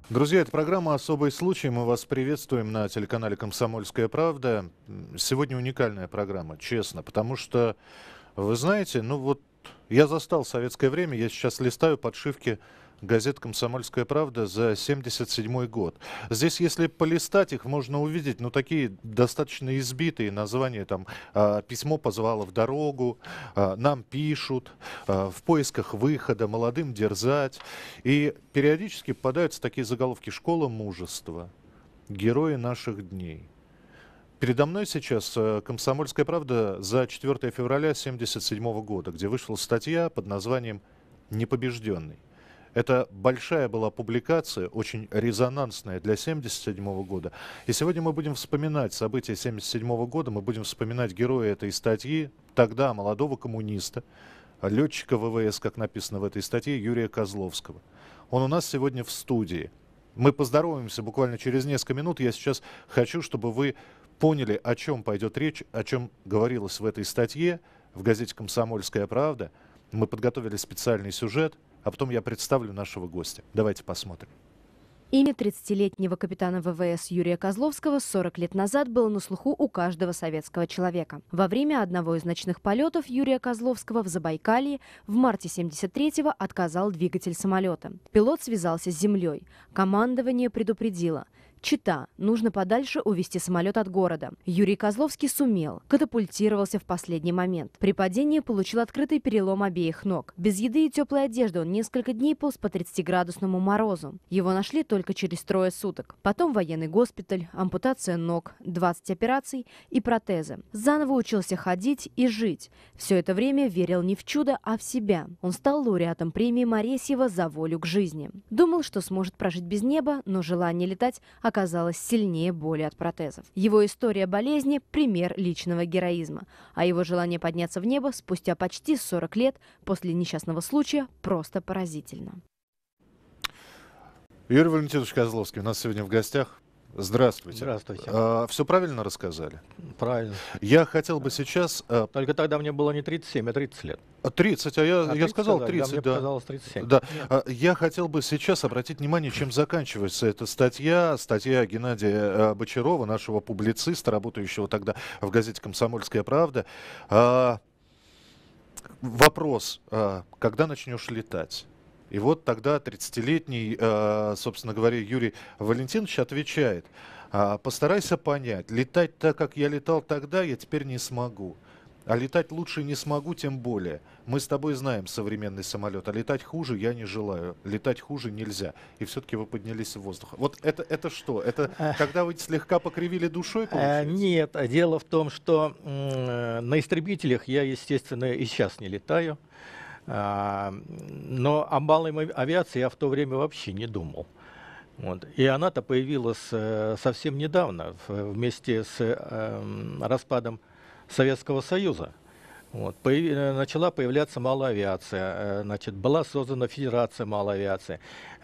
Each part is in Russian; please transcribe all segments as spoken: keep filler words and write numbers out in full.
Друзья, это программа «Особый случай». Мы вас приветствуем на телеканале «Комсомольская правда». М, Сегодня уникальная программа, честно, потому что, вы знаете, ну вот я застал советское время, я сейчас листаю подшивки газет «Комсомольская правда» за семьдесят седьмой год. Здесь, если полистать их, можно увидеть, ну, такие достаточно избитые названия, там, а, «Письмо позвало в дорогу», а, «Нам пишут», а, «В поисках выхода», «Молодым дерзать». И периодически попадаются такие заголовки: «Школа мужества», «Герои наших дней». Передо мной сейчас э, «Комсомольская правда» за четвёртое февраля семьдесят седьмого года, где вышла статья под названием «Непобежденный». Это большая была публикация, очень резонансная для семьдесят седьмого года. И сегодня мы будем вспоминать события семьдесят седьмого года, мы будем вспоминать героя этой статьи, тогда молодого коммуниста, летчика ВВС, как написано в этой статье, Юрия Козловского. Он у нас сегодня в студии. Мы поздороваемся буквально через несколько минут. Я сейчас хочу, чтобы вы поняли, о чем пойдет речь, о чем говорилось в этой статье в газете «Комсомольская правда». Мы подготовили специальный сюжет, а потом я представлю нашего гостя. Давайте посмотрим. Имя тридцатилетнего капитана ВВС Юрия Козловского сорок лет назад было на слуху у каждого советского человека. Во время одного из ночных полетов Юрия Козловского в Забайкалье в марте семьдесят третьего отказал двигатель самолета. Пилот связался с землей. Командование предупредило: Чита, нужно подальше увести самолет от города. Юрий Козловский сумел, катапультировался в последний момент. При падении получил открытый перелом обеих ног. Без еды и теплой одежды он несколько дней полз по тридцатиградусному морозу. Его нашли только через трое суток. Потом военный госпиталь, ампутация ног, двадцать операций и протезы. Заново учился ходить и жить. Все это время верил не в чудо, а в себя. Он стал лауреатом премии Моресьева за волю к жизни. Думал, что сможет прожить без неба, но желание летать оказалось сильнее боли от протезов. Его история болезни – пример личного героизма, а его желание подняться в небо спустя почти сорок лет после несчастного случая просто поразительно. Юрий Валентинович Козловский у нас сегодня в гостях. Здравствуйте. Здравствуйте. А, все правильно рассказали? Правильно. Я хотел бы сейчас... а, Только тогда мне было не тридцать семь, а тридцать лет. тридцать, а я, А я сказал сказали, тридцать, да. Мне да. показалось тридцать семь. Да. А, Я хотел бы сейчас обратить внимание, чем заканчивается эта статья. Статья Геннадия а, Бочарова, нашего публициста, работающего тогда в газете «Комсомольская правда». А, Вопрос: а, когда начнешь летать? И вот тогда тридцатилетний, а, собственно говоря, Юрий Валентинович отвечает: а, постарайся понять, летать так, как я летал тогда, я теперь не смогу. А летать лучше не смогу, тем более. Мы с тобой знаем современный самолет, а летать хуже я не желаю. Летать хуже нельзя. И все-таки вы поднялись в воздух. Вот это, это что? Это Эх. когда вы слегка покривили душой, Э, получается? Нет, а дело в том, что м, на истребителях я, естественно, и сейчас не летаю. А, Но о малой мо- авиации я в то время вообще не думал. Вот. И она-то появилась э, совсем недавно, в- вместе с э, м, распадом Советского Союза. Вот. Появи- э, начала появляться малая авиация, э, значит, была создана Федерация малой авиации.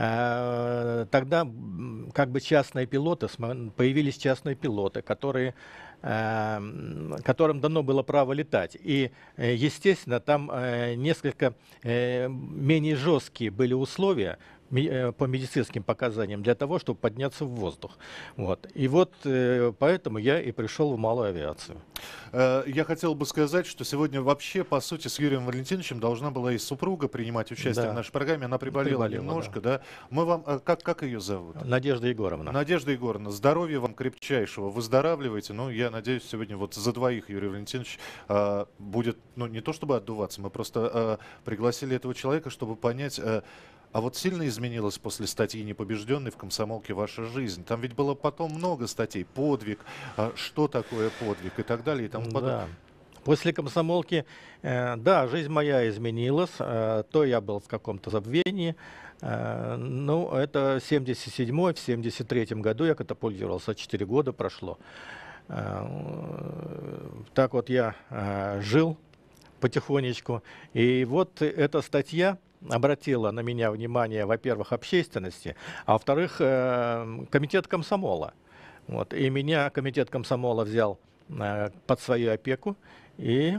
Э, Тогда м, как бы частные пилоты, смо- появились частные пилоты, которые, э, м, которым дано было право летать. И, э, естественно, там э, несколько э, менее жесткие были условия ми- э, по медицинским показаниям для того, чтобы подняться в воздух. Вот. И вот э, поэтому я и пришел в малую авиацию. Э, Я хотел бы сказать, что сегодня вообще, по сути, с Юрием Валентиновичем должна была и супруга принимать участие в Да. нашей программе. Она приболела, Приболела, немножко, да. Мы вам, э, как, как ее зовут? Надежда Егоровна. Надежда Егоровна, здоровья вам крепчайшего, выздоравливайте. Ну, я надеюсь, сегодня вот за двоих Юрий Валентинович а, будет, ну, не то чтобы отдуваться, мы просто а, пригласили этого человека, чтобы понять, а, а вот сильно изменилась после статьи «Непобежденный» в «Комсомолке» ваша жизнь? Там ведь было потом много статей: подвиг, а, что такое подвиг и так далее и тому подобное. Да. После комсомолки, э, да, жизнь моя изменилась. э, то я был в каком-то забвении. э, ну, это семьдесят седьмой, в семьдесят третьем году я катапультировался, четыре года прошло. Э, так вот я э, жил потихонечку. И вот эта статья обратила на меня внимание, во-первых, общественности, а во-вторых, э, комитет комсомола. Вот. И меня комитет комсомола взял э, под свою опеку и э,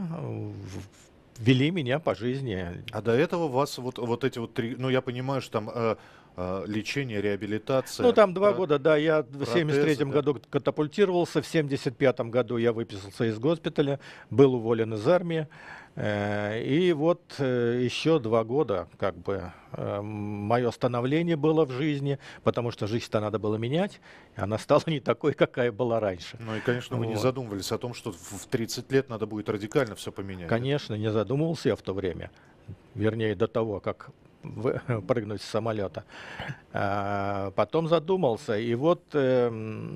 в- ввели меня по жизни. А до этого вас вот, вот эти вот три, ну я понимаю, что там э, э, лечение, реабилитация. Ну, там два про- года, да, я в протезы, семьдесят третьем да. году катапультировался, в семьдесят пятом году я выписался из госпиталя, был уволен из армии, э, и вот э, еще два года, как бы, э, мое становление было в жизни, потому что жизнь-то надо было менять, и она стала не такой, какая была раньше. Ну и, конечно, вы не Вот. задумывались о том, что в в тридцать лет надо будет радикально все поменять. да? Конечно, не задумывался я в то время, вернее, до того, как вы- прыгнуть с самолета. А, Потом задумался, и вот э,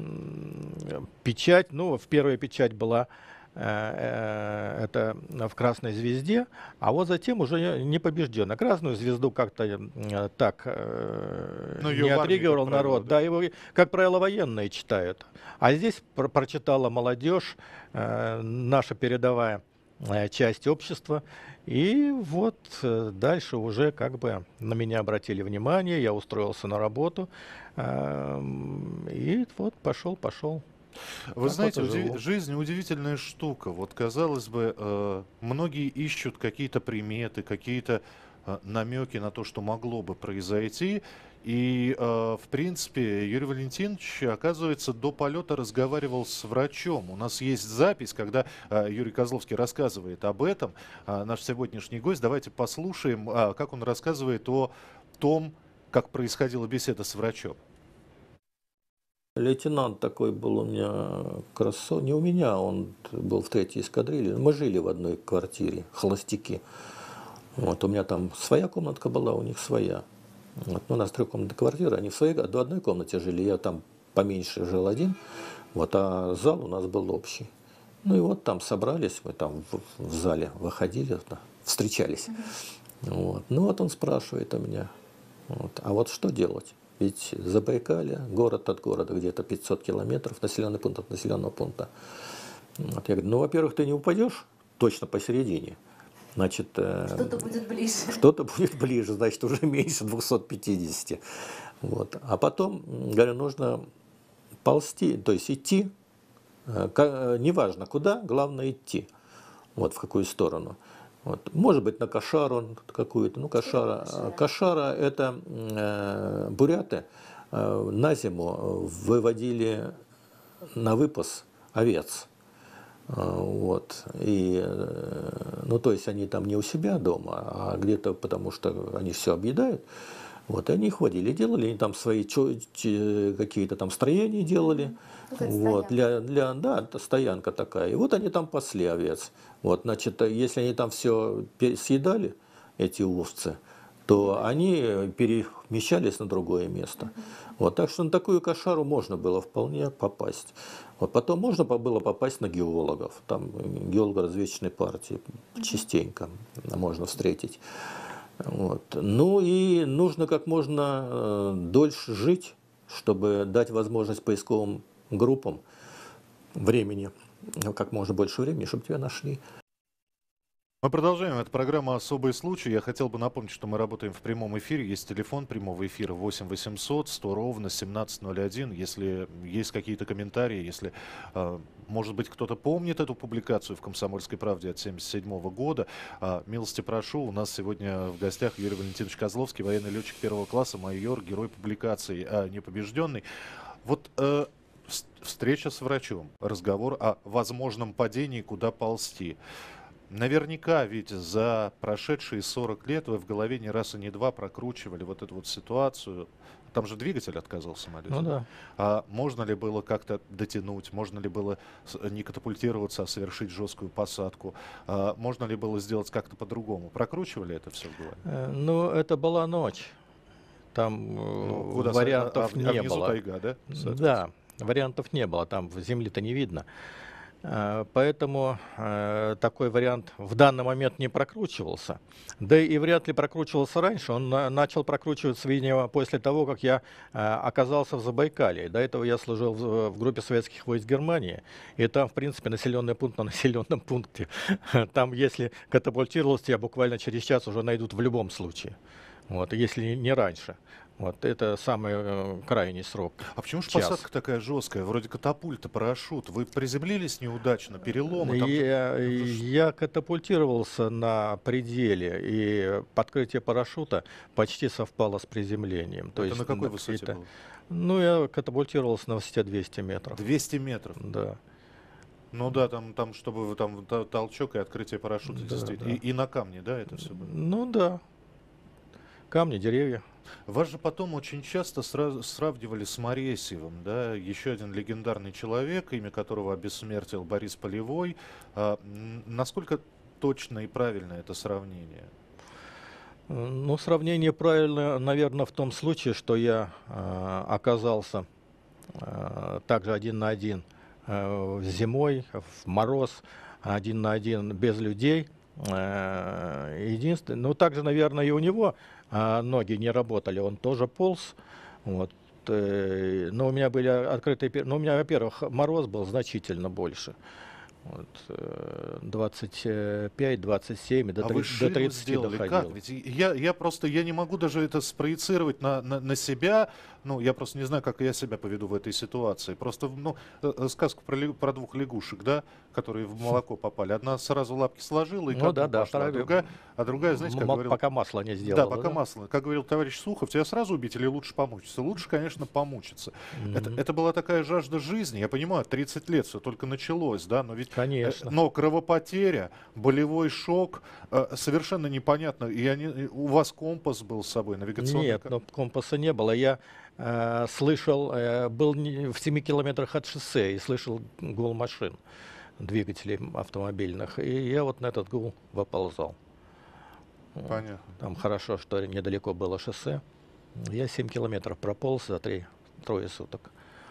м, печать, ну, в первая печать была э, э, это в «Красной звезде», а вот затем уже не побежден. А «Красную звезду» как-то э, так э, Ну, её не в армии, как отреагировал правило, народ. да. Да, его, как правило, военные читают. А здесь про- прочитала молодежь, э, наша передовая э, часть общества. И вот э, дальше уже как бы на меня обратили внимание, я устроился на работу, эм, и вот пошел, пошел. Вы Так знаете, вот и удиви- живу. жизнь удивительная штука. Вот, казалось бы, э, многие ищут какие-то приметы, какие-то намеки на то, что могло бы произойти. И, э, в принципе, Юрий Валентинович, оказывается, до полета разговаривал с врачом. У нас есть запись, когда э, Юрий Козловский рассказывает об этом. А, наш сегодняшний гость. Давайте послушаем, а, как он рассказывает о том, как происходила беседа с врачом. Лейтенант такой был у меня, красо... не у меня, он был в третьей эскадрилье. Мы жили в одной квартире, холостяки. Вот, у меня там своя комнатка была, у них своя. Вот, ну, у нас трехкомнатная квартира, они в своей, до одной комнате жили, я там поменьше жил один, вот, а зал у нас был общий. Ну и вот там собрались, мы там в, в зале выходили, да, встречались. Вот. Ну вот он спрашивает у меня, вот, а вот что делать? Ведь Забайкалье, город от города где-то пятьсот километров, населенный пункт от населенного пункта. Вот, я говорю, ну, во-первых, ты не упадешь точно посередине. Значит, э, Что-то будет ближе. что-то будет ближе, значит, уже меньше двухсот пятидесяти. Вот. А потом, говорю, нужно ползти, то есть идти, э, ка- неважно куда, главное идти, вот в какую сторону. Вот. Может быть, на кошару какую-то. Ну, кошара, кошара? кошара это э, буряты э, на зиму выводили на выпас овец. Э, Вот. И, э, ну, то есть они там не у себя дома, а где-то, потому что они все объедают. Вот, и они их водили, делали, они там свои чё- че- какие-то там строения делали. Ну, как Вот, стоянка. для, для, да, это стоянка такая. И вот они там пасли овец. Вот, значит, если они там все съедали, эти овцы, то они перемещались на другое место. Вот, так что на такую кошару можно было вполне попасть. Вот, потом можно по- было попасть на геологов. Там геолого-разведочной партии частенько можно встретить. Вот. Ну и нужно как можно э, дольше жить, чтобы дать возможность поисковым группам времени, ну, как можно больше времени, чтобы тебя нашли. Мы продолжаем. Это программа «Особый случай». Я хотел бы напомнить, что мы работаем в прямом эфире. Есть телефон прямого эфира восемь восемьсот сто ровно семнадцать ноль один. Если есть какие-то комментарии, если, э, может быть, кто-то помнит эту публикацию в «Комсомольской правде» от семьдесят седьмого года, э, милости прошу. У нас сегодня в гостях Юрий Валентинович Козловский, военный летчик первого класса, майор, герой публикации, э, непобежденный. Вот э, вс- встреча с врачом, разговор о возможном падении, куда ползти. Наверняка ведь за прошедшие сорок лет вы в голове не раз и не два прокручивали вот эту вот ситуацию. Там же двигатель отказал в самолете. Ну да. А можно ли было как-то дотянуть? Можно ли было с- не катапультироваться, а совершить жесткую посадку? А можно ли было сделать как-то по-другому? Прокручивали это все в голове? Э, Ну, это была ночь. Там э, Ну, куда? вариантов А, в- а не внизу было. тайга, да? Да, вариантов не было, там в земли-то не видно. Э, Поэтому э, такой вариант в данный момент не прокручивался. Да и вряд ли прокручивался раньше. Он на- начал прокручиваться, видимо, после того, как я э, оказался в Забайкалье. До этого я служил в, в группе советских войск Германии. И там, в принципе, населенный пункт на населенном пункте. Там, если катапультировался, тебя буквально через час уже найдут в любом случае. Вот, если не раньше. Вот это самый э, крайний срок. А почему же Час. посадка такая жесткая? Вроде катапульта, парашют. Вы приземлились неудачно, переломы? Там же- Я, там же ш- я катапультировался на пределе, и подкрытие парашюта почти совпало с приземлением. То Это есть на какой высоте какие-то- было? Ну, я катапультировался на высоте двести метров. двести метров. Да. Ну да, там, там чтобы вы там та- толчок и открытие парашюта, Да, действительно. да. И, и на камне, да, это все было? Ну да. Камни, деревья. Вас же потом очень часто сра- сравнивали с Моресьевым, да, еще один легендарный человек, имя которого обессмертил Борис Полевой. А, м, насколько точно и правильно это сравнение? Э, Ну, сравнение правильно, наверное, в том случае, что я э, оказался э, также один на один э, зимой, в мороз, один на один без людей. Э, Единственное, ну, также, наверное, и у него э, ноги не работали, он тоже полз. Вот. э, Но у меня были открытые, пер- ну, у меня, во-первых, мороз был значительно больше. Вот, э, двадцать пять двадцать семь, до А три- вы до шину тридцати сделали доходил. как? Ведь я, я просто я не могу даже это спроецировать на, на, на себя. Ну, я просто не знаю, как я себя поведу в этой ситуации. Просто, ну, э, э, сказку про, лягу- про двух лягушек, да, которые в молоко попали. Одна сразу лапки сложила и Ну ко да, дну да, пошла, а вторая, другая, а другая, знаете, как М- говорил... пока масло не сделала. Да, пока масло. Как говорил товарищ Сухов, тебя сразу убить или лучше помучиться? Лучше, конечно, помучиться. Это, Мгм. это была такая жажда жизни. Я понимаю, тридцать лет все только началось, да, но ведь... э, Конечно. Но кровопотеря, болевой шок, э, совершенно непонятно. И они, и у вас компас был с собой, навигационный... Нет, ко- но компаса не было. Я э, слышал, э, был не- в семи километрах от шоссе и слышал гул машин, двигателей автомобильных. И я вот на этот гул выползал. Вот. Понятно. Там хорошо, что недалеко было шоссе. Я семь километров прополз за три, трое суток.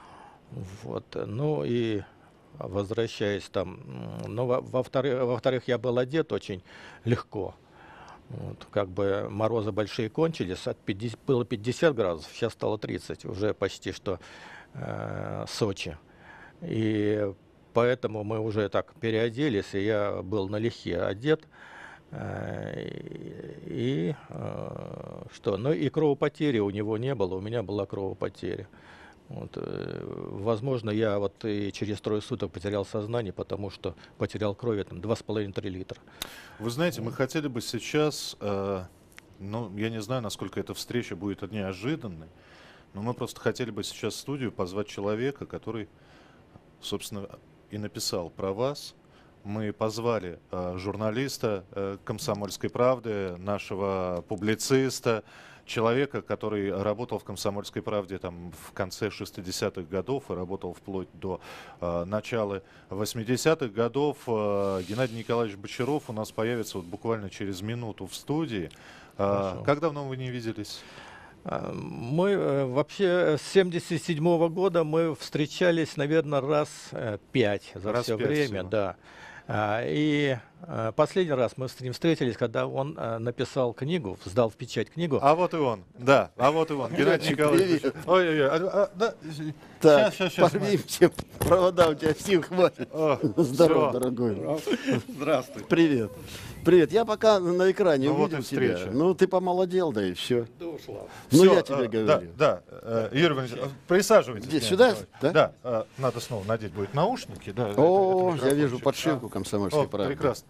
Вот. Ну и возвращаясь там, м, ну, во- во-вторых, во-вторых, я был одет очень легко. Вот, как бы морозы большие кончились, от пятидесяти, было пятьдесят градусов, сейчас стало тридцать, уже почти что э, Сочи. И поэтому мы уже так переоделись, и я был налегке одет. Э, И, и, э, что? Ну и кровопотери у него не было, у меня была кровопотеря. Вот, э, возможно, я вот и через трое суток потерял сознание, потому что потерял крови там два с половиной-три литра. Вы знаете, мы хотели бы сейчас, э, ну, я не знаю, насколько эта встреча будет неожиданной, но мы просто хотели бы сейчас в студию позвать человека, который, собственно, и написал про вас. Мы позвали э, журналиста э, «Комсомольской правды», нашего публициста, человека, который работал в «Комсомольской правде» там, в конце шестидесятых годов и работал вплоть до э, начала восьмидесятых годов. Э, Геннадий Николаевич Бочаров у нас появится вот буквально через минуту в студии. Э, Хорошо. как давно вы не виделись? А, Мы э, вообще с семьдесят седьмого года мы встречались, наверное, раз э, пять за Раз все пять время, всего. да. А, И э, последний раз мы с ним встретились, когда он э, написал книгу, сдал в печать книгу. А вот и он, да, а вот и он, Геннадий Геннадий, Николаевич. привет. Ой-ой-ой, а- а, да, Так, щас, щас, щас, порвимся. Провода у тебя сил хватит. О, Здорово, всё. дорогой. Здравствуй. Привет. Привет. Я пока на экране Ну вот увидел и встреча. тебя. Ну, ты помолодел, да и все. Да ушла. Ну, Всё, я тебе э, говорю. Да, да. э, Юрий Валентинович, присаживайтесь. Здесь, Геннадий сюда, Николаевич. да? Да, э, надо снова надеть будет наушники. Да, это- О, это я вижу микрофончик. подшивку А, комсомольской о, правды. прекрасно.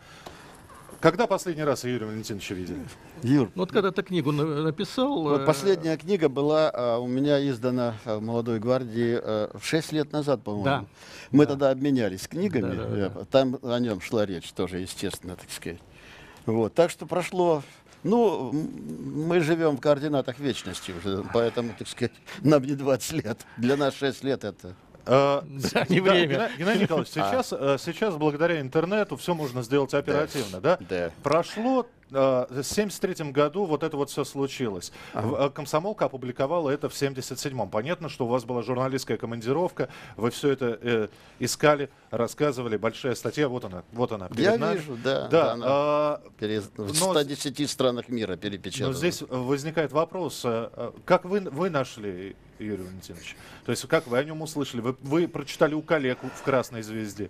Когда последний раз Юрия Валентиновича видели? Юр, Ну, вот когда ты книгу на- написал... вот э, последняя книга была а, у меня издана а, в «Молодой гвардии» а, шесть лет назад, по-моему. Да. Мы тогда обменялись книгами. Да, да, я- да. Там о нем шла речь тоже, естественно, так сказать. Вот. Так что прошло... Ну, м, мы живем в координатах вечности уже, поэтому, так сказать, нам не двадцать лет. Для нас шесть лет это... Э, Да, с- не да, время. Геннадий Геннадий Николаевич, сейчас, э, сейчас благодаря интернету все можно сделать оперативно, да? Да. Прошло, э, в семьдесят третьем году вот это вот все случилось. В- э, Комсомолка опубликовала это в семьдесят седьмом. Понятно, что у вас была журналистская командировка, вы все это э, искали, рассказывали, большая статья, вот она, вот она. перед Я нами. вижу, да. Да, она а, пере- в но- ста десяти странах мира но перепечатана. здесь возникает вопрос, э, э, как вы, вы нашли Юрия Валентиновича? То есть как вы о нем услышали? Вы, вы прочитали у коллег в «Красной звезде».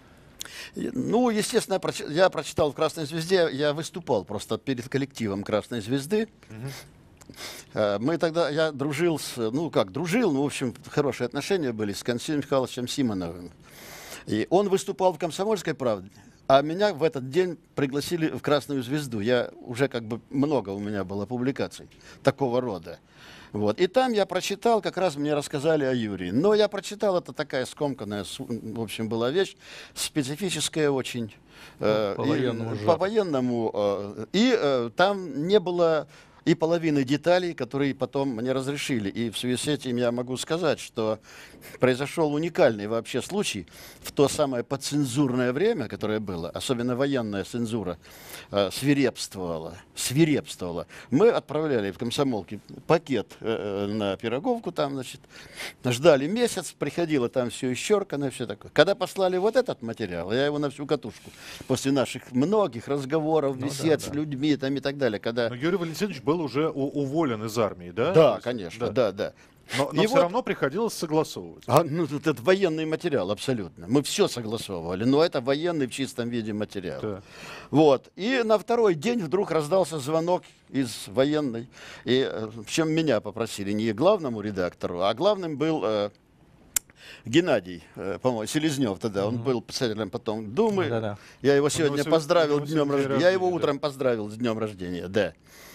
И, Ну, естественно, я, проч- я прочитал в «Красной звезде», я выступал просто перед коллективом «Красной звезды». э, мы тогда, я дружил с, ну как, дружил, ну, в общем, хорошие отношения были с Константином Михайловичем Симоновым. И он выступал в «Комсомольской правде», а меня в этот день пригласили в «Красную звезду». Я уже как бы много у меня было публикаций такого рода. Вот. И там я прочитал, как раз мне рассказали о Юрии. Но я прочитал, это такая скомканная, в общем, была вещь, специфическая очень. Э, по-военному. И, по-военному э, и э, там не было и половины деталей, которые потом мне разрешили. И в связи с этим я могу сказать, что произошел уникальный вообще случай в то самое подцензурное время, которое было, особенно военная цензура, э, свирепствовала, свирепствовала. Мы отправляли в комсомолке пакет э, на Пироговку, там, значит, ждали месяц, приходило там все исчеркано, все такое. Когда послали вот этот материал, я его на всю катушку, после наших многих разговоров, Ну бесед да, с да. людьми там, и так далее, когда... Но Юрий Валентинович был уже у- уволен из армии, да? То Да, есть, конечно, да, да. Но, но И все вот- равно приходилось согласовывать. А, ну, тут это военный материал, абсолютно. Мы все согласовывали, но это военный в чистом виде материал. Да. Вот. И на второй день вдруг раздался звонок из военной. И э, причем меня попросили не главному редактору, а главным был э, Геннадий, э, по-моему, Селезнев тогда. Он был председателем потом Думы. Да-да. Я его него сегодня сего- поздравил у него днем сегодня день рождения. Я его рождения, да. утром поздравил с днем рождения, да.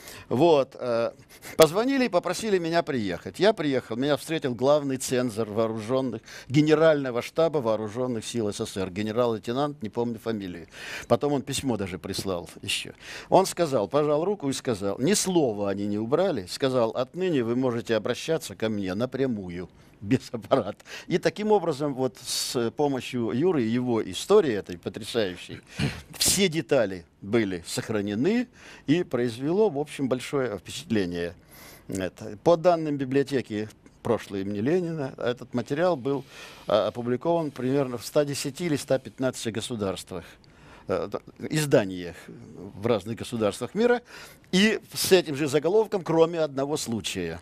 Вот. э, Позвонили и попросили меня приехать. Я приехал, меня встретил главный цензор вооруженных, генерального штаба вооруженных сил СССР, генерал-лейтенант, не помню фамилии. Потом он письмо даже прислал еще. Он сказал, пожал руку и сказал, ни слова они не убрали, сказал, отныне вы можете обращаться ко мне напрямую, без аппарата. И таким образом, вот с помощью Юры и его истории этой потрясающей, все детали были сохранены и произвело, в общем, большое впечатление. Это. По данным библиотеки прошлой имени Ленина, этот материал был а, опубликован примерно в ста десяти или ста пятнадцати государствах, э, изданиях в разных государствах мира, и с этим же заголовком, кроме одного случая.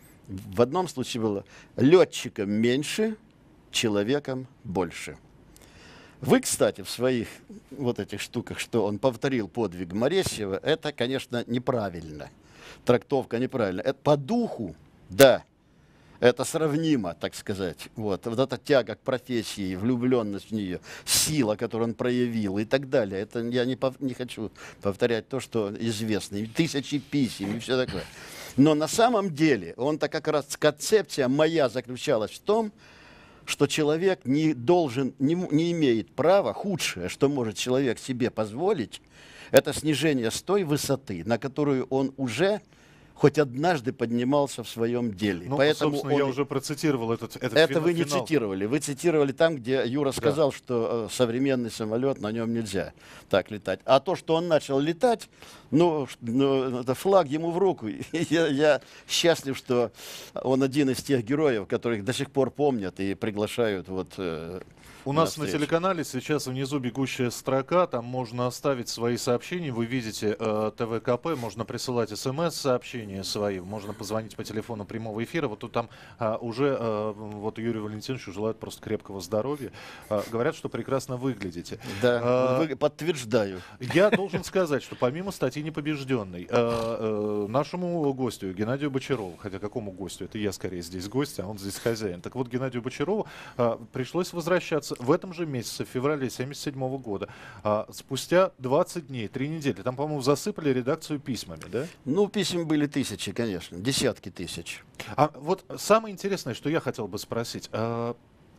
В одном случае было «летчиком меньше, человеком больше». Вы, кстати, в своих вот этих штуках, что он повторил подвиг Моресьева, это, конечно, неправильно. Трактовка неправильная. Это по духу, да, это сравнимо, так сказать. Вот, вот эта тяга к профессии, влюбленность в нее, сила, которую он проявил и так далее. Это я не, пов- не хочу повторять то, что известно. И тысячи писем и все такое. Но на самом деле, он-то как раз концепция моя заключалась в том, что человек не должен, не, м- не имеет права, худшее, что может человек себе позволить, это снижение с той высоты, на которую он уже хоть однажды поднимался в своем деле. Ну, Поэтому собственно, он я и- уже процитировал этот, этот это фина- вы не финал. цитировали. Вы цитировали там, где Юра сказал, что э, современный самолет, на нем нельзя так летать. А то, что он начал летать, ну, ш- ну, это флаг ему в руку. И я, я счастлив, что он один из тех героев, которых до сих пор помнят и приглашают вот... э, У нас на встречу. телеканале сейчас внизу бегущая строка, там можно оставить свои сообщения, вы видите э, ТВ-КП, можно присылать смс-сообщения свои, можно позвонить по телефону прямого эфира, вот тут там э, уже э, вот Юрию Валентиновичу желают просто крепкого здоровья, Э, говорят, что прекрасно выглядите. Да, А, вы- подтверждаю. Я должен сказать, что помимо статьи «Непобежденный», э, э, нашему гостю Геннадию Бочарову, хотя какому гостю, это я скорее здесь гость, а он здесь хозяин, так вот Геннадию Бочарову э, пришлось возвращаться в этом же месяце, в феврале семьдесят седьмого года, а, спустя двадцать дней, три недели. Там, по-моему, засыпали редакцию письмами, да? Ну, писем были тысячи, конечно, десятки тысяч. А вот самое интересное, что я хотел бы спросить, а,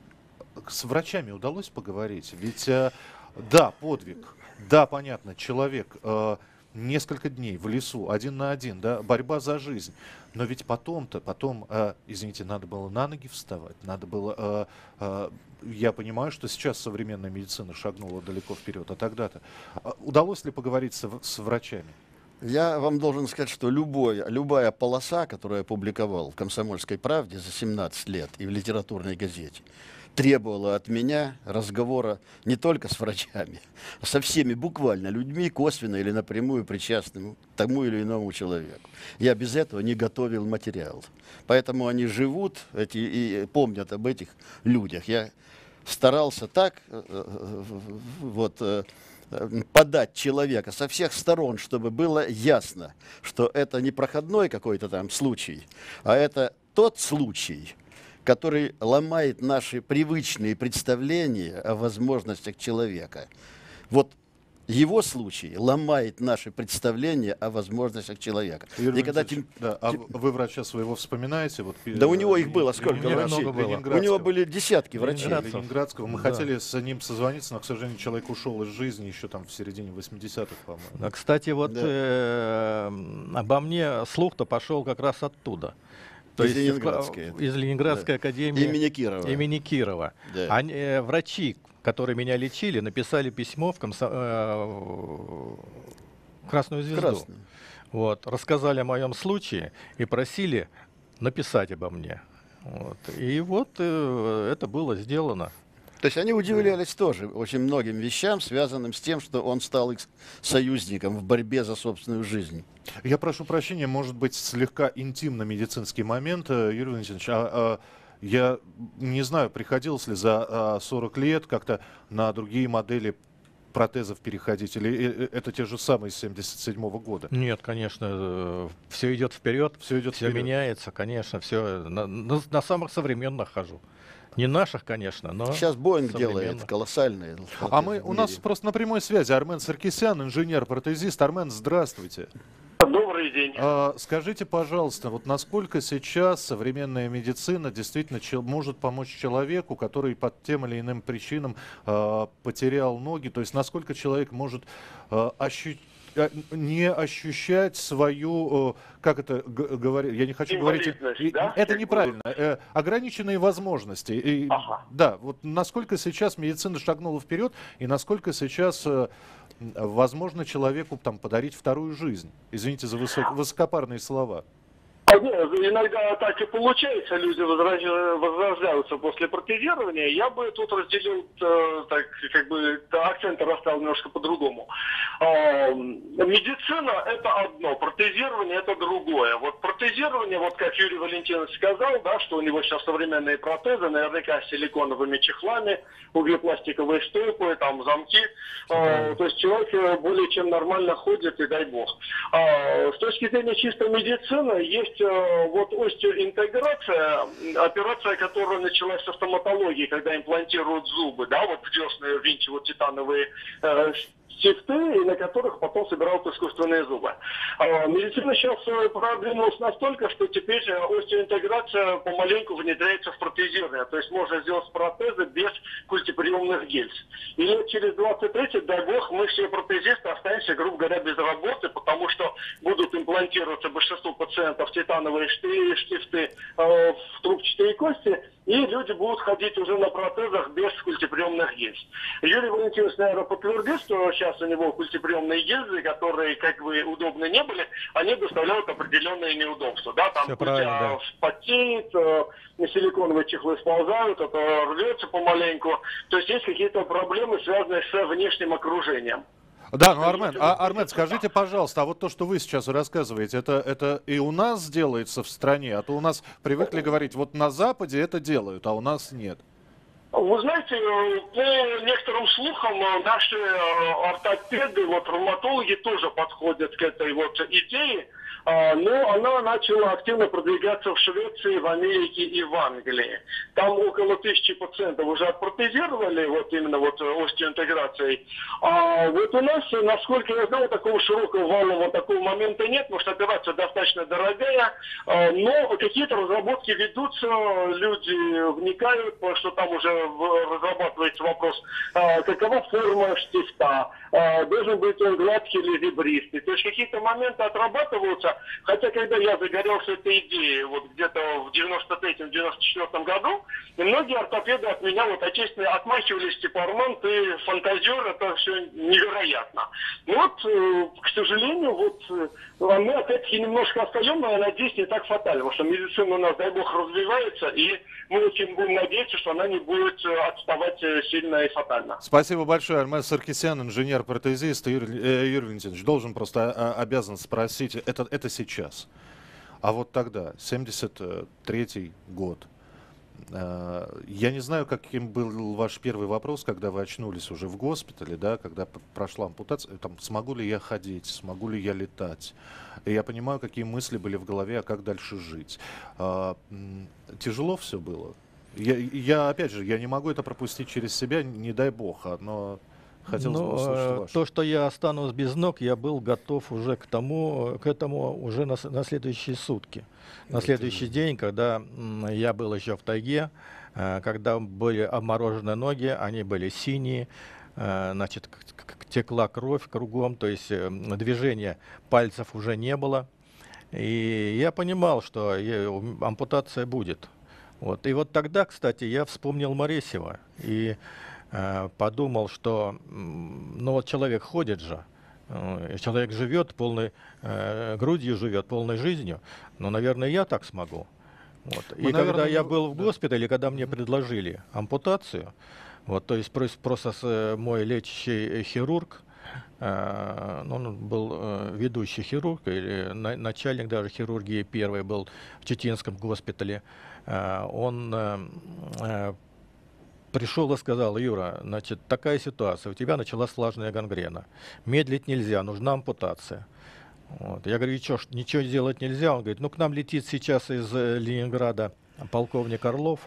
с врачами удалось поговорить? Ведь, а, да, подвиг, да, понятно, человек а, несколько дней в лесу, один на один, да, борьба за жизнь. Но ведь потом-то, потом, а, извините, надо было на ноги вставать, надо было... а, а, я понимаю, что сейчас современная медицина шагнула далеко вперед, а тогда-то... а, удалось ли поговорить с, в- с врачами? Я вам должен сказать, что любой, любая полоса, которую я публиковал в «Комсомольской правде» за семнадцать лет и в литературной газете, требовала от меня разговора не только с врачами, а со всеми буквально людьми, косвенно или напрямую причастными к тому или иному человеку. Я без этого не готовил материал. Поэтому они живут эти, и помнят об этих людях. Я старался так э, э, вот, э, подать человека со всех сторон, чтобы было ясно, что это не проходной какой-то там случай, а это тот случай, который ломает наши привычные представления о возможностях человека. Вот его случай ломает наши представления о возможностях человека. Юрий И когда Валентинович, тем- да, а вы врача своего вспоминаете? Вот, Да у него их э, было сколько Ленинград- врачей? много было. У него были десятки врачей. Ленинградцев. Ленинградского. Мы Да. хотели с ним созвониться, но, к сожалению, человек ушел из жизни еще там в середине восьмидесятых, по-моему. А, Кстати, вот Да. э, обо мне слух-то пошел как раз оттуда. То Из есть Ленинградской. из Ленинградской академии Имени Кирова. имени Кирова. Да. Они, э, врачи, которые меня лечили, написали письмо в комсо- э, Красную Звезду. Красный. Вот, рассказали о моем случае и просили написать обо мне. Вот. И вот э, это было сделано. То есть они удивлялись тоже очень многим вещам, связанным с тем, что он стал их союзником в борьбе за собственную жизнь. Я прошу прощения, может быть, слегка интимно-медицинский момент, э, Юрий Валентинович. А, а, я не знаю, приходилось ли за а, сорок лет как-то на другие модели протезов переходить, или э, это те же самые с семьдесят седьмого года? Нет, конечно, все идет вперед, Все идет все вперед. меняется, конечно, все на, на- на самых современных хожу. Не наших, конечно, но Сейчас Боинг делает современных. колоссальные. А мы, в у нас мире. просто на прямой связи Армен Саркисян, инженер-протезист. Армен, здравствуйте. Добрый день. А, скажите, пожалуйста, вот насколько сейчас современная медицина действительно чел- может помочь человеку, который по тем или иным причинам а, потерял ноги, то есть насколько человек может а, ощу- а, не ощущать свою, э, как это г- говорить, я не хочу говорить, Инвалидность, и- да? это Как неправильно, э, ограниченные возможности. И, Ага. Да, вот насколько сейчас медицина шагнула вперед и насколько сейчас э, возможно человеку там подарить вторую жизнь. Извините за высок- высокопарные слова. А нет, иногда так и получается, люди возраж- возрождаются после протезирования. Я бы тут разделил, э, так как бы акценты расставил немножко по-другому. А, медицина – это одно, протезирование – это другое. Вот протезирование, вот как Юрий Валентинович сказал, да, что у него сейчас современные протезы, наверняка с силиконовыми чехлами, углепластиковые столпы, там замки. А, то есть человек э, более чем нормально ходит, и дай бог. А, с точки зрения чисто медицины, есть э, вот остеоинтеграция, м, операция, которая началась со стоматологии, когда имплантируют зубы, да, вот в десны ввинчивают титановые э, штифты, и на которых потом собирают искусственные зубы. А, медицина сейчас э, продвинулась настолько, что теперь э, остеоинтеграция помаленьку внедряется в протезирование. То есть можно сделать протезы без культиприемных гильз. И лет через двадцать-тридцать, дай бог, мы все протезисты останемся, грубо говоря, без работы, потому что будут имплантироваться большинству пациентов титановые шти- штифты э, в трубчатые кости, и люди будут ходить уже на протезах без культиприемных гильз. Юрий Валентинович, наверное, подтвердит, что сейчас у него культиприемные гильзы, которые как бы удобны не были, они доставляют определенные неудобства. Да, там Всё правильно, да. культя потеет, э, силиконовые чехлы сползают, это рвется помаленьку. То есть есть какие-то проблемы, связанные с внешним окружением. Да, ну, Армен, а, Армен, скажите, пожалуйста, а вот то, что вы сейчас рассказываете, это, это и у нас делается в стране, а то у нас привыкли говорить, вот на Западе это делают, а у нас нет. Вы знаете, э, по некоторым слухам, э, наши э, ортопеды, вот травматологи тоже подходят к этой вот идее, а, но она начала активно продвигаться в Швеции, в Америке и в Англии. Там около тысячи пациентов уже отпротезировали вот именно вот остеоинтеграцией. А вот у нас, насколько я знаю, такого широкого валового такого момента нет, потому что операция достаточно дорогая, а, но какие-то разработки ведутся, люди вникают, потому что там уже в- разрабатывается вопрос, а, какова форма штифта, а, должен быть он гладкий или ребристый. То есть какие-то моменты отрабатываются, хотя когда я загорелся этой идеей, вот где-то в девяносто третьем — девяносто четвёртом году, и многие ортопеды от меня вот отечественно отмахивались, типа, Арман, ты фантазер, это все невероятно. Ну вот, э, к сожалению, вот э, мы опять-таки немножко остаем, но я надеюсь, не так фатально, потому что медицина у нас, дай бог, развивается, и мы очень будем надеяться, что она не будет э, отставать э, сильно и фатально. Спасибо большое, Армен Саркисян, инженер-протезист. Юрий, э, Юрий Валентинович, должен просто а, обязан спросить, это, это сейчас. А вот тогда, семьдесят третий год, э, я не знаю, каким был ваш первый вопрос, когда вы очнулись уже в госпитале, да, когда п- прошла ампутация, там, смогу ли я ходить, смогу ли я летать. И я понимаю, какие мысли были в голове, а как дальше жить. А, м, тяжело все было. Я, я, опять же, я не могу это пропустить через себя, не дай бог, а, но хотелось бы Ну, услышать э, ваше. то, что я останусь без ног, я был готов уже к тому, к этому уже на, с- на следующие сутки. На Это следующий день, когда м, я был еще в тайге, э, когда были обморожены ноги, они были синие, э, значит, к- к- к- текла кровь кругом, то есть э, м, движения пальцев уже не было. И я понимал, что я- у- ампутация будет. Вот. И вот тогда, кстати, я вспомнил Моресева и э, подумал, что м, ну вот человек ходит же, э, человек живет полной э, грудью, живет полной жизнью, но, наверное, я так смогу. Вот. Мы, И когда наверное, я не- был в да. госпитале, когда мне Мгм. предложили ампутацию, вот, то есть прос- просто с, э, мой лечащий э, хирург, э, ну, он был э, ведущий хирург, или на- начальник даже хирургии первый был в Читинском госпитале, э, он э, э, пришел и сказал: Юра, значит, такая ситуация, у тебя началась влажная гангрена, медлить нельзя, нужна ампутация. Вот. Я говорю: и чё ж, ничего делать нельзя? Он говорит: ну, к нам летит сейчас из э, Ленинграда полковник Орлов,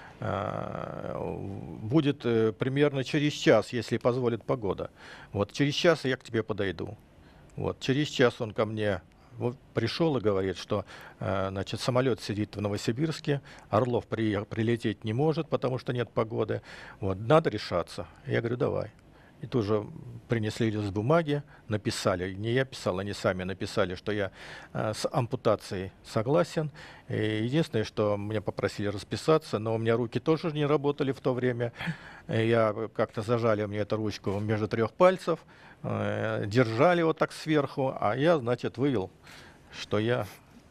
э, будет э, примерно через час, если позволит погода. Вот через час я к тебе подойду. Вот через час он ко мне вот пришел и говорит, что э, значит, самолет сидит в Новосибирске, Орлов приех- прилететь не может, потому что нет погоды. Вот, надо решаться. Я говорю: давай. И тоже принесли лист бумаги, написали, не я писал, они сами написали, что я э, с ампутацией согласен. И единственное, что меня попросили расписаться, но у меня руки тоже не работали в то время. И я как-то зажали мне эту ручку между трех пальцев, э, держали вот так сверху, а я, значит, вывел, что я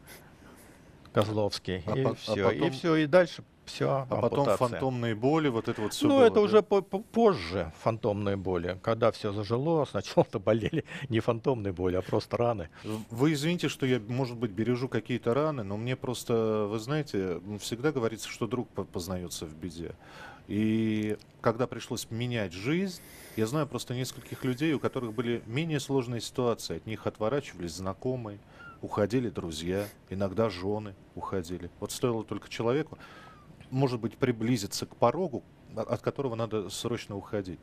Козловский. А и по- а все, и потом- все, и дальше все, А потом фантомные боли, вот это вот все ну, было, это да? уже по- по- позже фантомные боли. Когда все зажило, сначала-то болели не фантомные боли, а просто раны. Вы извините, что я, может быть, бережу какие-то раны, но мне просто, вы знаете, м, всегда говорится, что друг по- познается в беде. И когда пришлось менять жизнь, я знаю просто нескольких людей, у которых были менее сложные ситуации. От них отворачивались знакомые, уходили друзья, иногда жены уходили. Вот стоило только человеку, может быть, приблизиться к порогу, о- от которого надо срочно уходить.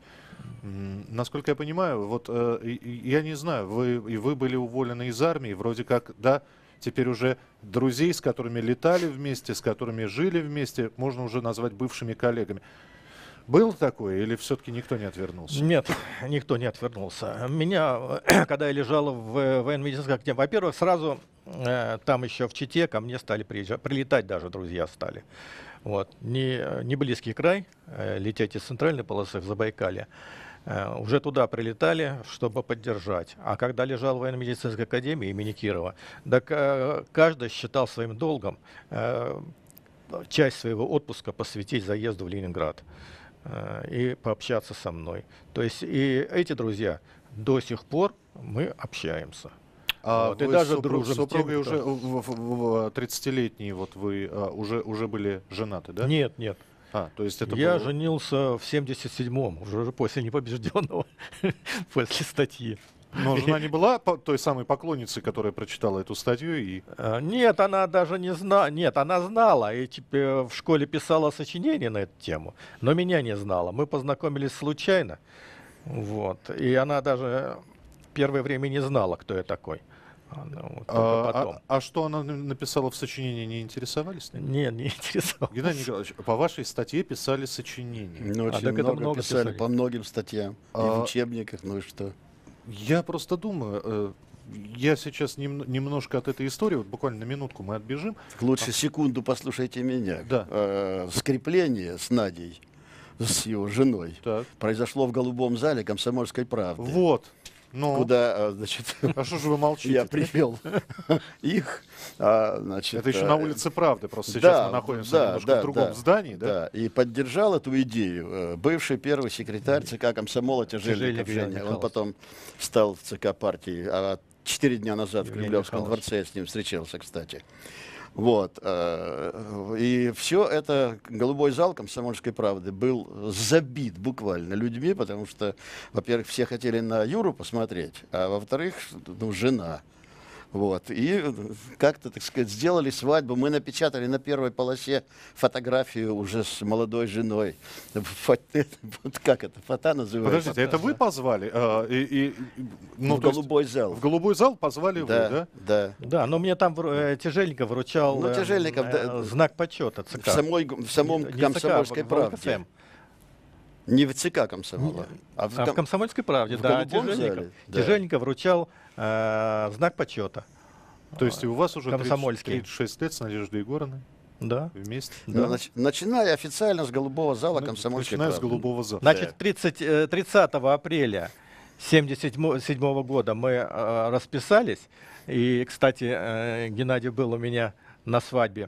М, Насколько я понимаю, вот э, и- и я не знаю, вы и вы были уволены из армии, вроде как, да, теперь уже друзей, с которыми летали вместе, с которыми жили вместе, можно уже назвать бывшими коллегами. Было такое, или все-таки никто не отвернулся? Нет, никто не отвернулся. Меня, когда я лежал в э, военно-медицинской академии, во-первых, сразу э, там еще в Чите ко мне стали приезжать, прилетать даже друзья стали. Вот. Не, не близкий край, э, лететь из центральной полосы в Забайкалье, э, уже туда прилетали, чтобы поддержать. А когда лежал в военно-медицинской академии имени Кирова, так э, каждый считал своим долгом э, часть своего отпуска посвятить заезду в Ленинград э, и пообщаться со мной. То есть и эти друзья до сих пор мы общаемся. А Вот, и вы даже с супруг- дружим с с тем, супругой кто- уже в- в- в- тридцатилетней, вот вы а, уже, уже были женаты, да? Нет, нет. А, то есть это Я было... женился в семьдесят седьмом, уже, уже после непобежденного, после статьи. Но жена не была по- той самой поклонницей, которая прочитала эту статью и... А, Нет, она даже не знала. Нет, она знала и типа, в школе писала сочинение на эту тему, но меня не знала. Мы познакомились случайно. Вот. И она даже первое время не знала, кто я такой. Она вот только А, потом. а- а что она на- написала в сочинении, не интересовались? с ним? Нет, не интересовалась. Геннадий Николаевич, по вашей статье писали сочинение. Ну, А, очень так это много, много писали, писали. по многим статьям. И А- в учебниках, ну и что? Я просто думаю, э, я сейчас нем- немножко от этой истории, вот буквально на минутку мы отбежим. Лучше секунду послушайте меня. Да. Э, скрепление с Надей, с его женой, Так. произошло в голубом зале «Комсомольской правды». Вот. Ну, Куда, э, значит, а что же вы молчите? я привел их. а, значит, Это еще э, на улице Правды, просто сейчас да, мы находимся да, немножко да, в другом да, здании, да? Да, и поддержал эту идею э, бывший первый секретарь ЦК комсомола Тяжельников Тяжельников Евгений Женя. Он Михайлович. потом стал в ЦК партии, а четыре дня назад в Евгений Кремлевском Михайлович. дворце я с ним встречался, кстати. Вот. э, И все это, голубой зал «Комсомольской правды» был забит буквально людьми, потому что, во-первых, все хотели на Юру посмотреть, а во-вторых, ну, жена. Вот. И как-то, так сказать, сделали свадьбу. Мы напечатали на первой полосе фотографию уже с молодой женой. Фо- Вот как это? Фото называется? Подождите, это вы позвали? а, и, и, ну, В то есть голубой зал. в голубой зал позвали вы, Да, да? да. Да, но мне там вру- э, Тяжельников вручал Ну, э, Тяжельников, э, да. знак почета ЦК. В, самой, в самом Не- не «Комсомольской ЦК, в- в правде». ЛКСМ. Не в ЦК комсомола, а в, А в ком- «Комсомольской правде», в да, голубом Тяжельников, зале, да. Тяжельников вручал э, знак почета. То есть у вас уже тридцать Комсомольский. тридцать шесть лет с Надеждой Егоровной Да. вместе? Ну, Да. нач- начиная официально с голубого зала Ну, «Комсомольской начиная с правды». голубого зала. Значит, тридцать, э, тридцатого апреля семьдесят седьмого года мы э, расписались. И, кстати, э, Геннадий был у меня на свадьбе.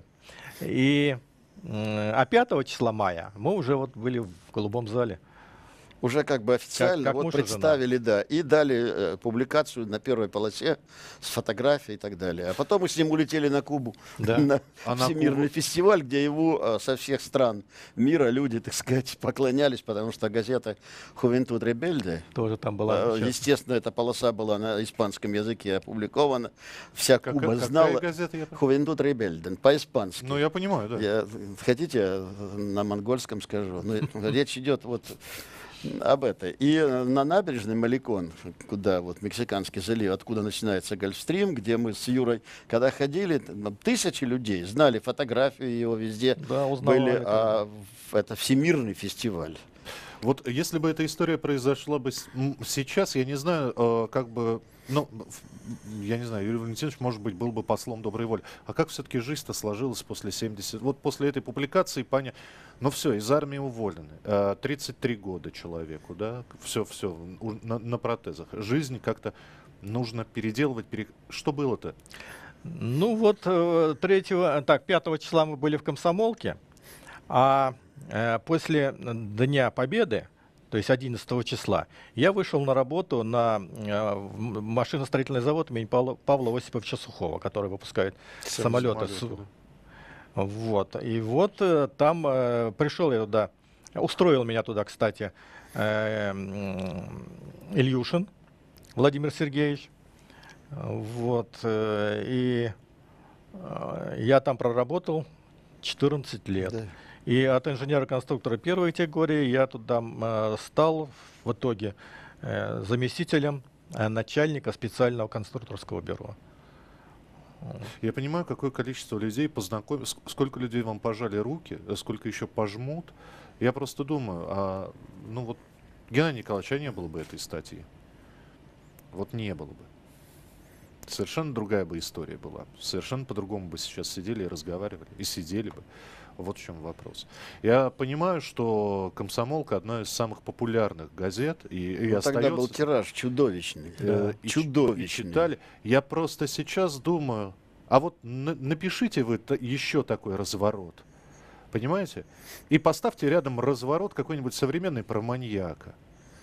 И, э, а пятого числа мая мы уже вот были в голубом зале. Уже как бы официально Как- как вот муж и жена. представили, да, и дали э, публикацию на первой полосе с фотографией и так далее. А потом мы с ним улетели на Кубу, Да. на А на Всемирный Кубу? фестиваль, где его э, со всех стран мира люди, так сказать, поклонялись, потому что газета «Хувентуд Ребельде», Тоже там была. э, участвовала. естественно, эта полоса была на испанском языке опубликована. Вся Какая- Куба какая знала газета, я прошу? «Хувентуд Ребельде» по-испански. Ну, я понимаю, да. Я, хотите, я на монгольском скажу? Ну, речь идет вот об этом. И на набережной Маликон, куда вот Мексиканский залив, откуда начинается Гольфстрим, где мы с Юрой, когда ходили, там тысячи людей знали фотографии его везде. Да, узнавали, были, конечно. а, в- это всемирный фестиваль. Вот если бы эта история произошла бы с- м, сейчас, я не знаю, э, как бы, ну, в- я не знаю, Юрий Валентинович, может быть, был бы послом доброй воли. А как все-таки жизнь-то сложилась после семидесяти? Вот после этой публикации, Паня, ну все, из армии уволены. Э, тридцать три года человеку, да, все, все, на, на протезах. Жизнь как-то нужно переделывать. пере- Что было-то? Ну вот э, третьего, так, пятого числа мы были в Комсомолке, а э, после Дня Победы, то есть одиннадцатого числа, я вышел на работу на э, в машиностроительный завод имени Павла, Павла Осиповича Сухого, который выпускает самолеты. самолеты, Су- да. Вот. И вот э, там э, пришел я туда, устроил меня туда, кстати, э, м, Ильюшин Владимир Сергеевич. Вот. э, И э, я там проработал четырнадцать лет. Да. И от инженера-конструктора первой категории я туда э, стал в итоге э, заместителем э, начальника специального конструкторского бюро. Я понимаю, какое количество людей познакомилось, сколько людей вам пожали руки, э, сколько еще пожмут. Я просто думаю, а, ну вот, Геннадий Николаевич, а не было бы этой статьи? Вот не было бы. Совершенно другая бы история была. Совершенно по-другому бы сейчас сидели и разговаривали, и сидели бы. Вот в чем вопрос. Я понимаю, что «Комсомолка» одна из самых популярных газет, и, и Ну, тогда был остается... тираж чудовищный. Э, и ч- чудовищный. и читали. Я просто сейчас думаю, а вот на- напишите вы та- еще такой разворот, понимаете? И поставьте рядом разворот какой-нибудь современный про маньяка.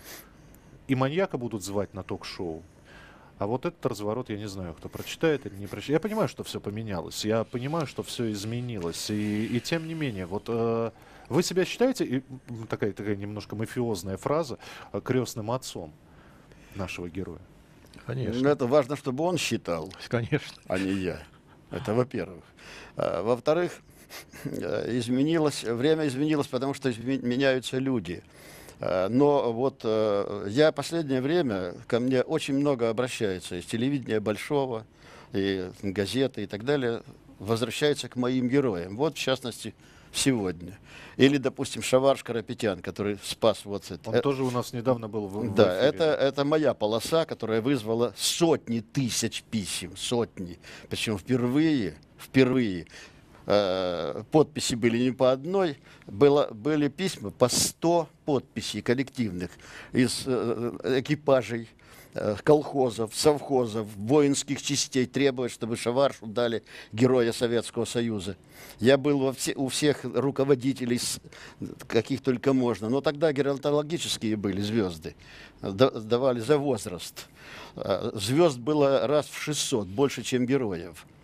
И маньяка будут звать на ток-шоу. А вот этот разворот, я не знаю, кто прочитает или не прочитает. Я понимаю, что все поменялось. Я понимаю, что все изменилось. И, и тем не менее, вот э, вы себя считаете, и, м, такая, такая немножко мафиозная фраза, э, крестным отцом нашего героя? Ну, Конечно. это важно, чтобы он считал, Конечно. а не я. Это во-первых. А, во-вторых, э, изменилось, время изменилось, потому что изме- меняются люди. А, но вот э, я последнее время, ко мне очень много обращается из телевидения большого, и газеты и так далее, возвращается к моим героям. Вот, в частности, сегодня. Или, допустим, Шаварш Карапетян, который спас вот это. Он тоже у нас недавно был в, в Да, эфире. это, это моя полоса, которая вызвала сотни тысяч писем, сотни. Причем впервые, впервые э, подписи были не по одной, было, были письма по сто подписей коллективных из э, экипажей, э, колхозов, совхозов, воинских частей требуют, чтобы Шаваршу дали Героя Советского Союза. Я был во все, у всех руководителей, с- каких только можно. Но тогда геронтологические были звезды. Да- давали за возраст. А, Звезд было раз в шестьсот, больше, чем героев.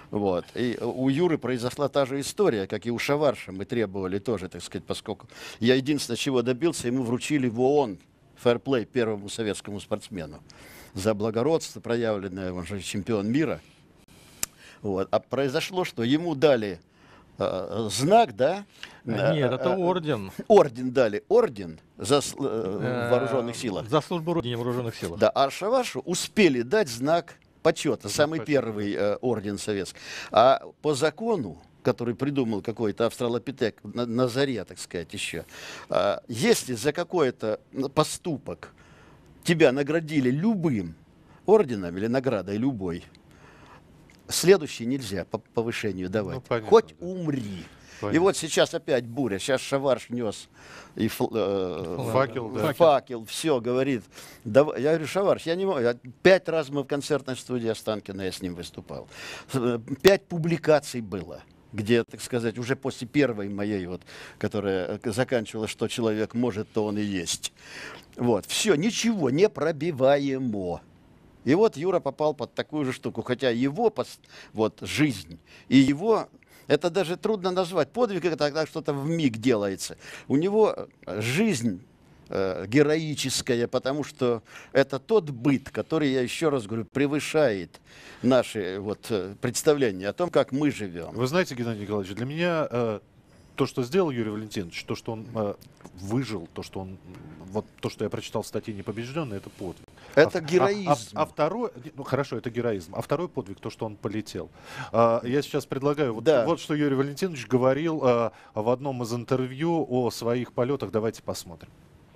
Вот. И у Юры произошла та же история, как и у Шаварша. Мы требовали тоже, так сказать, поскольку я единственное, чего добился, ему вручили в ООН фэрплей первому советскому спортсмену за благородство проявленное, он же чемпион мира. Вот. А произошло, что ему дали э, знак, да? Нет, это орден. Орден дали, орден за, э, в вооруженных силах. За службу Родине в вооруженных силах. Да, а Шаваршу успели дать знак почета, самый первый э, орден советский. А по закону, который придумал какой-то австралопитек на, на заре, так сказать, еще, э, если за какой-то поступок тебя наградили любым орденом или наградой любой, следующий нельзя по повышению давать. Ну, понятно, хоть да. умри. Понятно. И вот сейчас опять буря. Сейчас Шаварш нес и фл, э, Факел, да. факел, все, говорит. Давай. Я говорю, Шаварш, я не могу. Я, пять раз мы в концертной студии Останкина, я с ним выступал. Пять публикаций было, где, так сказать, уже после первой моей, вот, которая заканчивалась, что человек может, то он и есть. Вот, все, ничего, не пробиваемо. И вот Юра попал под такую же штуку, хотя его вот, жизнь и его, это даже трудно назвать, подвиг, это тогда что-то вмиг делается. У него жизнь э, героическая, потому что это тот быт, который, я еще раз говорю, превышает наши вот, представления о том, как мы живем. Вы знаете, Геннадий Николаевич, для меня э, то, что сделал Юрий Валентинович, то, что он э, выжил, то, что он, вот то, что я прочитал в статье «Непобежденный», это подвиг. Это а, героизм. А, а, а второй, ну хорошо, это героизм. А второй подвиг, то, что он полетел. А, я сейчас предлагаю, вот, да. вот что Юрий Валентинович говорил а, в одном из интервью о своих полетах. Давайте посмотрим.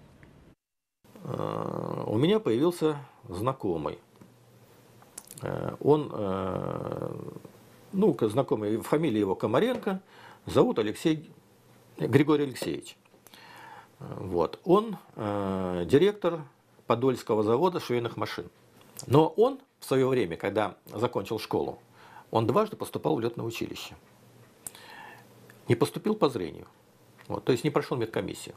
У меня появился знакомый. Он, ну, знакомый, фамилия его Комаренко, зовут Алексей, Григорий Алексеевич. Вот. Он э, директор Подольского завода швейных машин. Но он в свое время, когда закончил школу, он дважды поступал в летное училище. Не поступил по зрению. Вот, то есть не прошел медкомиссию.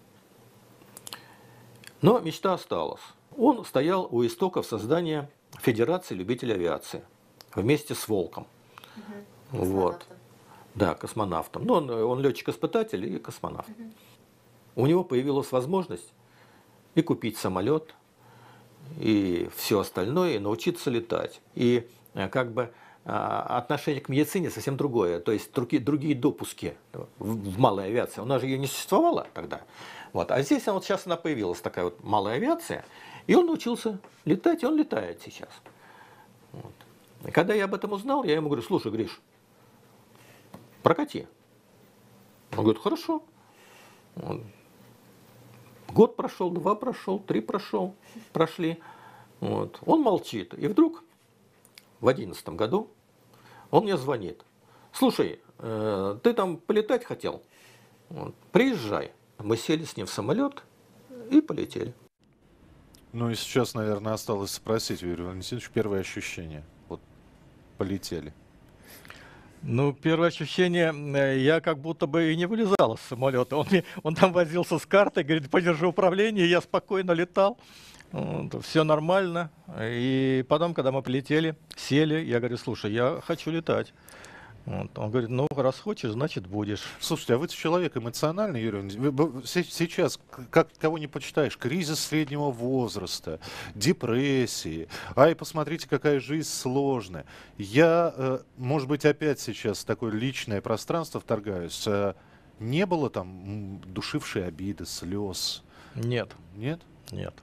Но мечта осталась. Он стоял у истоков создания Федерации любителей авиации вместе с Волком. Угу. Вот. Да, космонавтом. Ну, он, он летчик-испытатель и космонавт. Угу. У него появилась возможность и купить самолет, и все остальное, и научиться летать. И как бы отношение к медицине совсем другое. То есть другие, другие допуски в, в малой авиации. У нас же ее не существовало тогда. Вот. А здесь вот сейчас она появилась, такая вот малая авиация. И он научился летать, и он летает сейчас. Вот. И когда я об этом узнал, я ему говорю: слушай, Гриш, прокати. Он говорит: хорошо. Он... Год прошел, два прошел, три прошел, прошли. Вот. Он молчит. И вдруг в одиннадцатом году он мне звонит: слушай, э, ты там полетать хотел? Вот. Приезжай. Мы сели с ним в самолет и полетели. Ну и сейчас, наверное, осталось спросить, Юрий Валентинович, первые ощущения. Вот полетели. Ну, первое ощущение, я как будто бы и не вылезал из самолета. Он, он там возился с картой, говорит: подержи управление, я спокойно летал. Вот, все нормально. И потом, когда мы полетели, сели, я говорю: слушай, я хочу летать. Вот. Он говорит: ну, раз хочешь, значит будешь. Слушайте, а вы человек эмоциональный, Юрий Валентинович. Сейчас, как кого не почитаешь, кризис среднего возраста, депрессии. Ай, посмотрите, какая жизнь сложная. Я, может быть, опять сейчас в такое личное пространство вторгаюсь. Не было там душившей обиды, слез? Нет. Нет? Нет.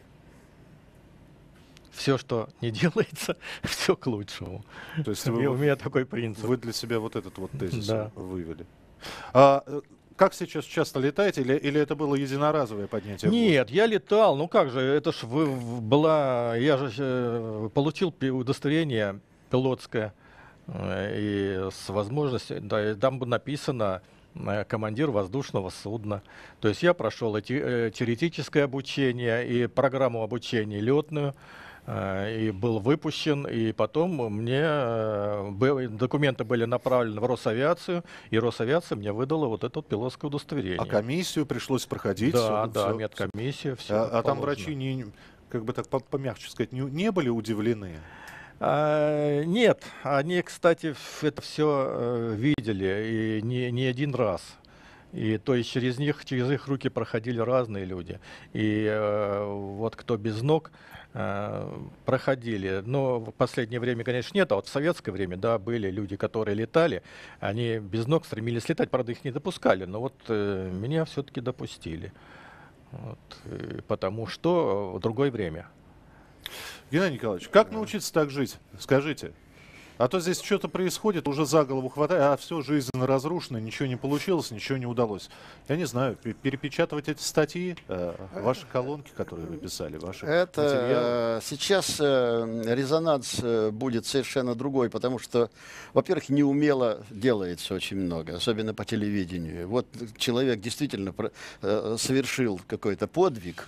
Все, что не делается, все к лучшему. То есть вы, у меня такой принцип. Вы для себя вот этот вот тезис да. вывели. А, как сейчас часто летаете, или, или это было единоразовое поднятие? Нет, я летал. Ну как же, это ж вы, была... Я же э, получил удостоверение пилотское э, и с возможностью... Да, там написано э, командир воздушного судна. То есть я прошел эти, э, теоретическое обучение и программу обучения летную. И был выпущен, и потом мне документы были направлены в Росавиацию, и Росавиация мне выдала вот это вот пилотское удостоверение. А комиссию пришлось проходить? Да, все, да, все, медкомиссия, все. А, а там врачи, не, как бы так помягче сказать, не, не были удивлены? А, нет, они, кстати, ф- это все видели и не, не один раз. И то есть через них, через их руки проходили разные люди. И э, вот кто без ног э, проходили. Но в последнее время, конечно, нет. А вот в советское время, да, были люди, которые летали. Они без ног стремились летать, правда, их не допускали. Но вот э, меня все-таки допустили. Вот, э, потому что в другое время. Геннадий Николаевич, как научиться так жить? Скажите. А то здесь что-то происходит, уже за голову хватает, а все, жизнь разрушена, ничего не получилось, ничего не удалось. Я не знаю, пе- перепечатывать эти статьи, э, ваши колонки, которые вы писали, ваши материалы. Это э, сейчас э, резонанс э, будет совершенно другой, потому что, во-первых, неумело делается очень много, особенно по телевидению. Вот человек действительно про- э, совершил какой-то подвиг,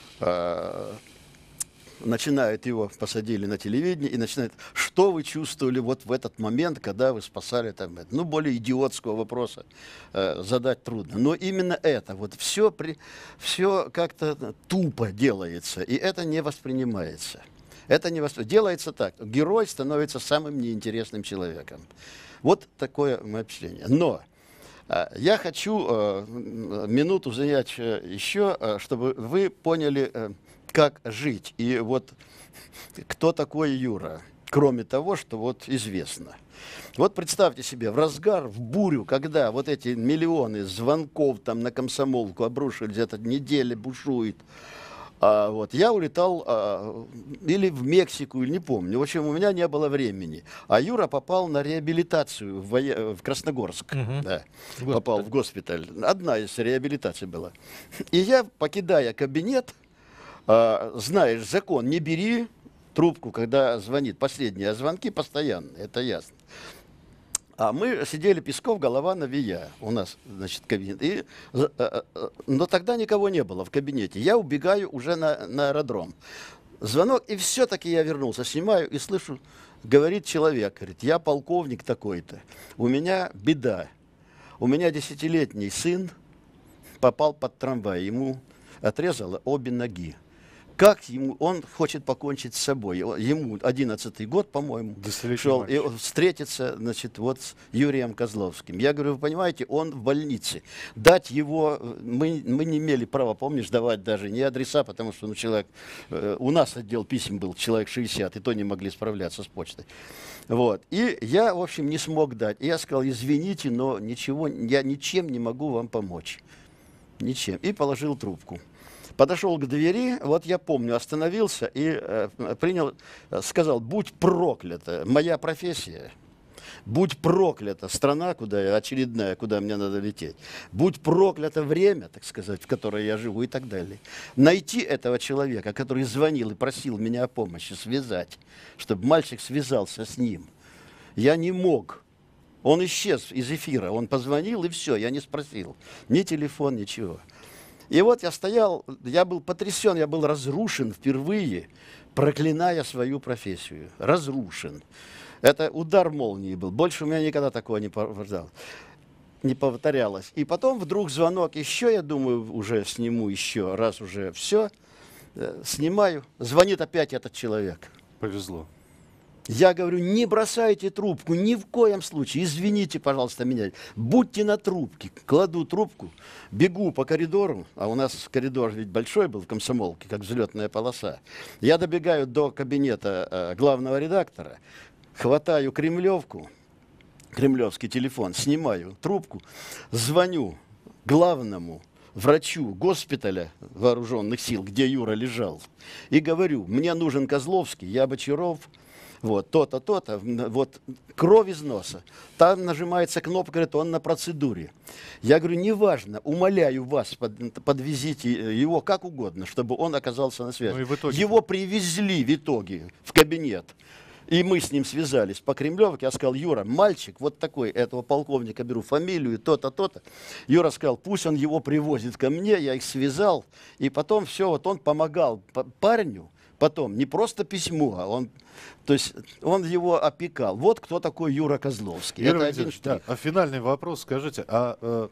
э, начинает его, посадили на телевидение, и начинает, что вы чувствовали вот в этот момент, когда вы спасали там, это? Ну, более идиотского вопроса э, задать трудно. Но именно это, вот все, при, все как-то тупо делается, и это не воспринимается. Это не воспри... Делается так, герой становится самым неинтересным человеком. Вот такое мое впечатление. Но э, я хочу э, минуту занять э, еще, э, чтобы вы поняли, э, как жить. И вот кто такой Юра, кроме того, что вот известно. Вот представьте себе, в разгар, в бурю, когда вот эти миллионы звонков там на комсомолку обрушились, где-то неделя бушует, а, вот, я улетал а, или в Мексику, или не помню. В общем, у меня не было времени. А Юра попал на реабилитацию в, воe- в Красногорск. Мгм. Да, В попал в госпиталь. Одна из реабилитаций была. И я, покидая кабинет, а, знаешь, закон, не бери трубку, когда звонит. Последние звонки постоянные, это ясно. А мы сидели, Песков, голова на Вия. У нас, значит, кабинет. И, э, э, э, но тогда никого не было в кабинете. Я убегаю уже на, на аэродром. Звонок, и все-таки я вернулся. Снимаю и слышу, говорит человек, говорит, я полковник такой-то. У меня беда. У меня десятилетний сын попал под трамвай. Ему отрезало обе ноги. Как ему, он хочет покончить с собой. Ему одиннадцатый год, по-моему, Десятилетний шел и мальчик. встретиться, значит, вот с Юрием Козловским. Я говорю, вы понимаете, он в больнице. Дать его, мы, мы не имели права, помнишь, давать даже не адреса, потому что ну, человек, э, у нас отдел писем был, человек шестьдесят, и то не могли справляться с почтой. Вот. И я, в общем, не смог дать. И я сказал, извините, но ничего, я ничем не могу вам помочь. Ничем. И положил трубку. Подошел к двери, вот я помню, остановился и э, принял, сказал, будь проклята моя профессия, будь проклята страна, куда я, очередная, куда мне надо лететь, будь проклято время, так сказать, в которое я живу и так далее. Найти этого человека, который звонил и просил меня о помощи, связать, чтобы мальчик связался с ним, я не мог. Он исчез из эфира, он позвонил и все, я не спросил, ни телефон, ничего. И вот я стоял, я был потрясен, я был разрушен впервые, проклиная свою профессию. Разрушен. Это удар молнии был. Больше у меня никогда такого не повторялось. Не повторялось. И потом вдруг звонок еще, я думаю, уже сниму еще раз уже все. Снимаю. Звонит опять этот человек. Повезло. Я говорю, не бросайте трубку, ни в коем случае, извините, пожалуйста, меня, будьте на трубке. Кладу трубку, бегу по коридору, а у нас коридор ведь большой был в комсомолке, как взлетная полоса. Я добегаю до кабинета э, главного редактора, хватаю кремлевку, кремлевский телефон, снимаю трубку, звоню главному врачу госпиталя вооруженных сил, где Юра лежал, и говорю, мне нужен Козловский, я Бочаров. Вот, то-то, то-то, вот, кровь из носа. Там нажимается кнопка, говорит, он на процедуре. Я говорю, неважно, умоляю вас, под, подвезите его как угодно, чтобы он оказался на связи. Ну и в итоге... Его привезли в итоге в кабинет. И мы с ним связались по Кремлевке. Я сказал, Юра, мальчик вот такой, этого полковника беру фамилию, то-то, то-то. Юра сказал, пусть он его привозит ко мне, я их связал. И потом все, вот он помогал парню. Потом, не просто письмо, а он, то есть он его опекал. Вот кто такой Юра Козловский. Юрий Это Владимирович, один да, а финальный вопрос, скажите, а э,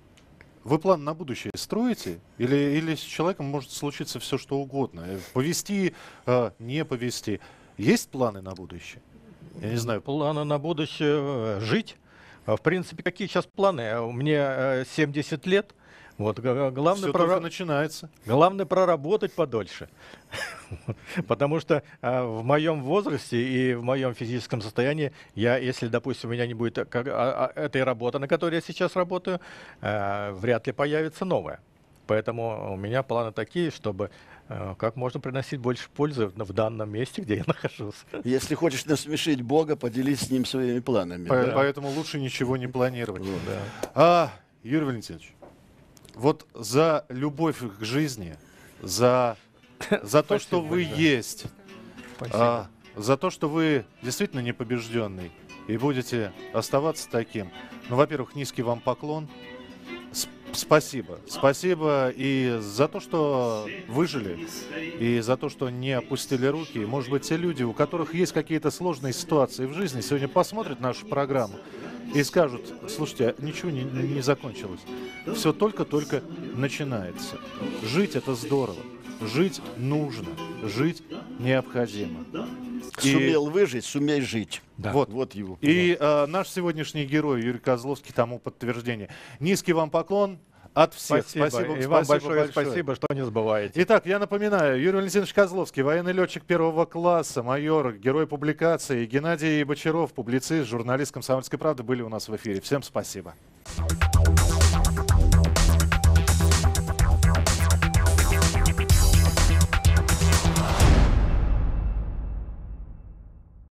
вы план на будущее строите? Или, или с человеком может случиться все, что угодно? Повести, э, не повести? Есть планы на будущее? Я не знаю. Планы на будущее — жить. А, В принципе, какие сейчас планы? У меня семьдесят лет. Вот, г- главное, Все прора- только начинается. главное проработать подольше. Потому что а, в моем возрасте и в моем физическом состоянии, я, если, допустим, у меня не будет как- а- а, этой работы, на которой я сейчас работаю, а, вряд ли появится новая. Поэтому у меня планы такие, чтобы а, как можно приносить больше пользы в в данном месте, где я нахожусь. Если хочешь насмешить Бога, поделись с ним своими планами. По- да. Поэтому лучше ничего не планировать. Да. А, Юрий Валентинович, вот за любовь к жизни, за, за то, что вы большое. есть, Спасибо. а, за то, что вы действительно непобежденный и будете оставаться таким. Ну, во-первых, низкий вам поклон. С- Спасибо. Спасибо и за то, что выжили, и за то, что не опустили руки. И, может быть, те люди, у которых есть какие-то сложные ситуации в жизни, сегодня посмотрят нашу программу и скажут: слушайте, а ничего не, не закончилось. Все только-только начинается. Жить — это здорово. Жить нужно. Жить необходимо. И- Сумел выжить, сумей жить. Да. Вот. Вот его. И э, наш сегодняшний герой Юрий Козловский тому подтверждение. Низкий вам поклон от всех. Спасибо. Спасибо, И вам спасибо большое большое. спасибо, что не забываете. Итак, я напоминаю, Юрий Валентинович Козловский, военный летчик первого класса, майор, герой публикации, Геннадий Бочаров, публицист, журналист «Комсомольской правды» были у нас в эфире. Всем спасибо.